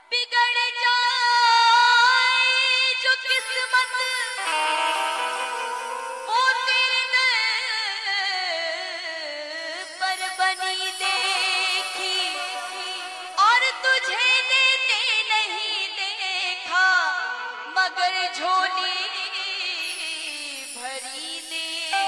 बिगड़ जाए जो किस्मत वो तेरे पर बनी देखी और तुझे देते नहीं देखा मगर झोली भरी दे।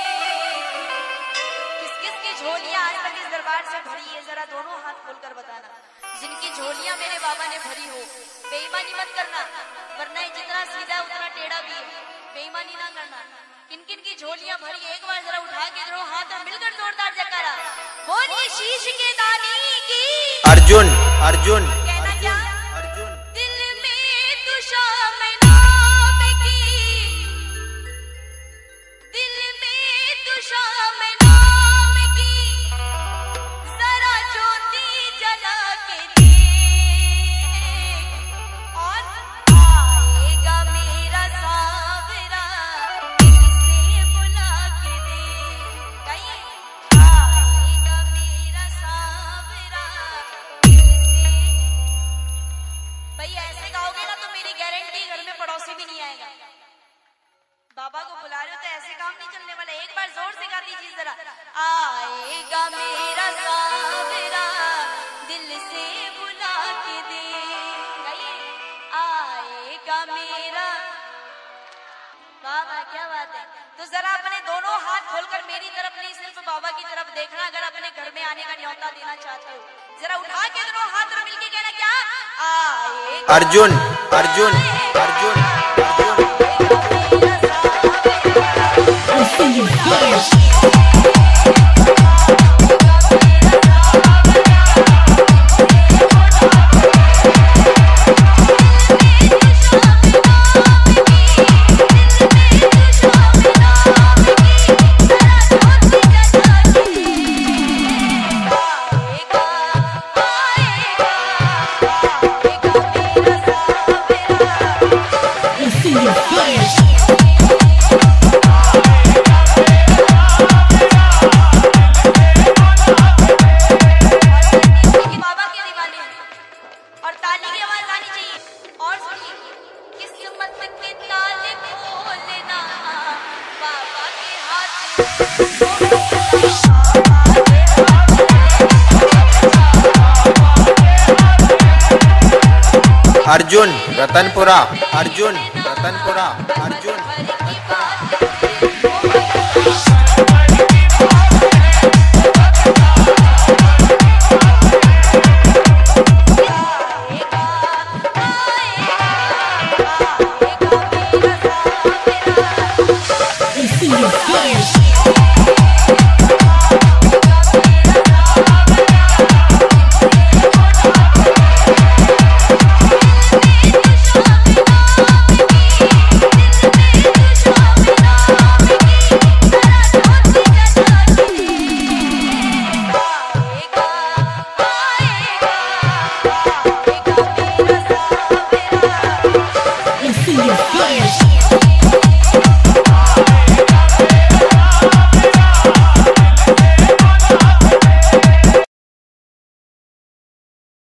किस किस की झोलियां आज तक इस दरबार से भरी है, जरा दोनों हाथ खोलकर बताना। जिनकी झोलियां मेरे बाबा ने भरी हो, बेईमानी मत करना, वरना जितना सीधा है उतना टेढ़ा भी है, बेईमानी ना करना। किन किन की झोलियां भरी है एक बार जरा उठा के दोनों हाथ में मिलकर जोरदार जयकारा बोलिए शीश के दानी की। अर्जुन अर्जुन कहना क्या? अर्जुन दिल में तू शाम नाम की, दिल में तू शाम नाम की, जरा ज्योति जला के देख और आएगा मेरा सावरा दिल से बुला के देख। कहीं आएगा मेरा सावरा दिल से। भाई ऐसे गाओगे ना तो मेरी गारंटी घर में पड़ोसी भी नहीं आएगा। बाबा को बुला रहे हो तो ऐसे काम नहीं चलने वाला। एक बार जोर से गा दीजिए जरा। आएगा मेरा सावरा दिल से बुला के दे। गाइए आएगा मेरा। वाह वाह क्या बात है। तो जरा अपने दोनों हाथ खोलकर मेरी तरफ नहीं सिर्फ बाबा की तरफ देखना अगर अपने घर में आने का न्योता देना चाहते हो। जरा उठा के दोनों हाथ और मिलके कहना क्या? आएगा Arjun Arjun Arjun Arjun Arjun Ratanpura Arjun Ratanpura Arjun see you flash.